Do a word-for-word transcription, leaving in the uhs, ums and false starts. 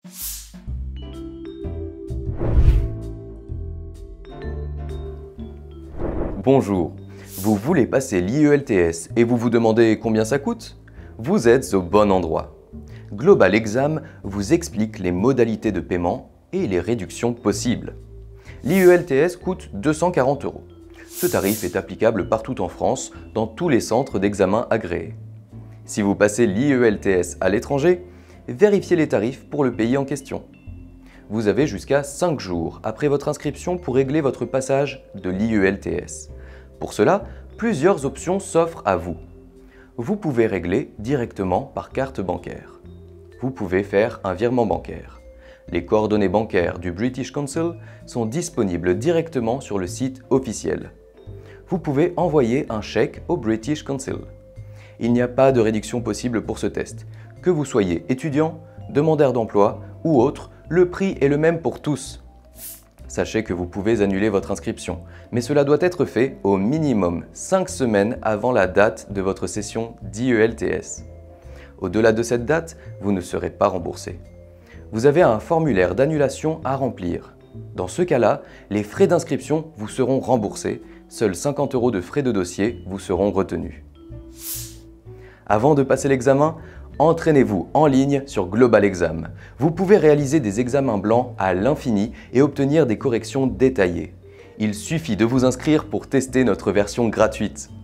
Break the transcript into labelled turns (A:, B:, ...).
A: Bonjour, vous voulez passer l'I E L T S et vous vous demandez combien ça coûte? Vous êtes au bon endroit. Global Exam vous explique les modalités de paiement et les réductions possibles. L'I E L T S coûte deux cent quarante euros. Ce tarif est applicable partout en France, dans tous les centres d'examen agréés. Si vous passez l'I E L T S à l'étranger, vérifiez les tarifs pour le pays en question. Vous avez jusqu'à cinq jours après votre inscription pour régler votre passage de l'I E L T S. Pour cela, plusieurs options s'offrent à vous. Vous pouvez régler directement par carte bancaire. Vous pouvez faire un virement bancaire. Les coordonnées bancaires du British Council sont disponibles directement sur le site officiel. Vous pouvez envoyer un chèque au British Council. Il n'y a pas de réduction possible pour ce test. Que vous soyez étudiant, demandeur d'emploi ou autre, le prix est le même pour tous. Sachez que vous pouvez annuler votre inscription, mais cela doit être fait au minimum cinq semaines avant la date de votre session d'I E L T S. Au-delà de cette date, vous ne serez pas remboursé. Vous avez un formulaire d'annulation à remplir. Dans ce cas-là, les frais d'inscription vous seront remboursés. Seuls cinquante euros de frais de dossier vous seront retenus. Avant de passer l'examen, entraînez-vous en ligne sur Global Exam. Vous pouvez réaliser des examens blancs à l'infini et obtenir des corrections détaillées. Il suffit de vous inscrire pour tester notre version gratuite.